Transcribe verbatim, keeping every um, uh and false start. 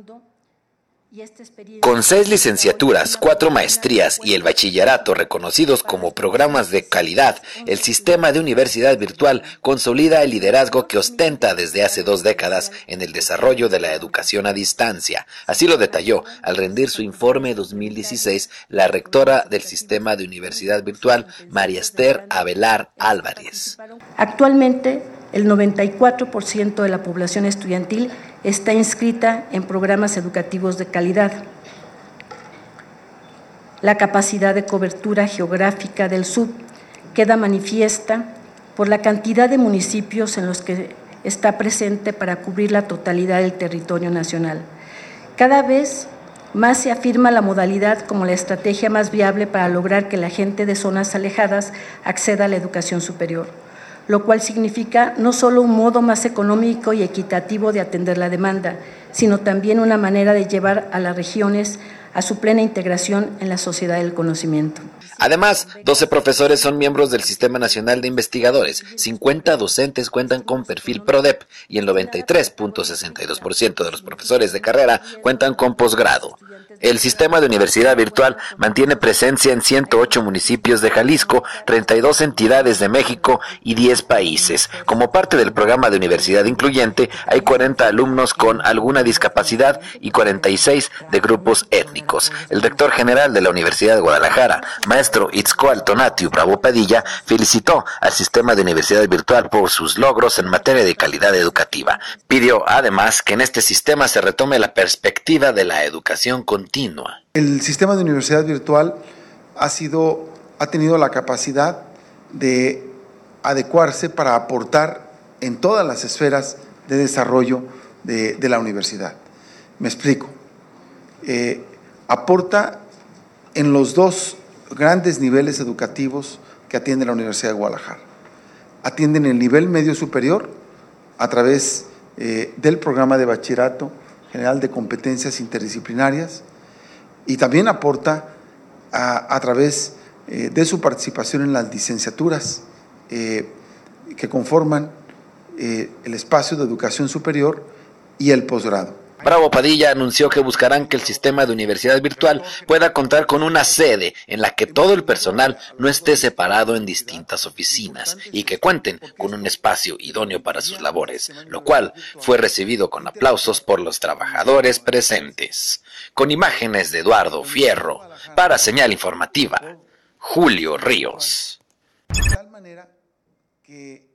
mundo. Con seis licenciaturas, cuatro maestrías y el bachillerato reconocidos como programas de calidad, el sistema de universidad virtual consolida el liderazgo que ostenta desde hace dos décadas en el desarrollo de la educación a distancia. Así lo detalló al rendir su informe dos mil dieciséis la rectora del sistema de universidad virtual, María Esther Avelar Álvarez. Actualmente, el noventa y cuatro por ciento de la población estudiantil está inscrita en programas educativos de calidad. La capacidad de cobertura geográfica del S U B queda manifiesta por la cantidad de municipios en los que está presente para cubrir la totalidad del territorio nacional. Cada vez más se afirma la modalidad como la estrategia más viable para lograr que la gente de zonas alejadas acceda a la educación superior, lo cual significa no solo un modo más económico y equitativo de atender la demanda, sino también una manera de llevar a las regiones a su plena integración en la sociedad del conocimiento. Además, doce profesores son miembros del Sistema Nacional de Investigadores, cincuenta docentes cuentan con perfil PRODEP y el noventa y tres punto sesenta y dos por ciento de los profesores de carrera cuentan con posgrado. El sistema de universidad virtual mantiene presencia en ciento ocho municipios de Jalisco, treinta y dos entidades de México y diez países. Como parte del programa de universidad incluyente, hay cuarenta alumnos con alguna discapacidad y cuarenta y seis de grupos étnicos. El rector general de la Universidad de Guadalajara, maestro Itzcoatl Tonatiuh Bravo Padilla, felicitó al sistema de universidad virtual por sus logros en materia de calidad educativa. Pidió además que en este sistema se retome la perspectiva de la educación continua. El sistema de universidad virtual ha sido, ha tenido la capacidad de adecuarse para aportar en todas las esferas de desarrollo de, de la universidad. Me explico. Eh, aporta en los dos grandes niveles educativos que atiende la Universidad de Guadalajara. Atienden el nivel medio superior a través eh, del programa de Bachillerato General de Competencias Interdisciplinarias, y también aporta a, a través eh, de su participación en las licenciaturas eh, que conforman eh, el espacio de educación superior y el posgrado. Bravo Padilla anunció que buscarán que el sistema de universidad virtual pueda contar con una sede en la que todo el personal no esté separado en distintas oficinas y que cuenten con un espacio idóneo para sus labores, lo cual fue recibido con aplausos por los trabajadores presentes. Con imágenes de Eduardo Fierro, para Señal Informativa, Julio Ríos. De tal manera que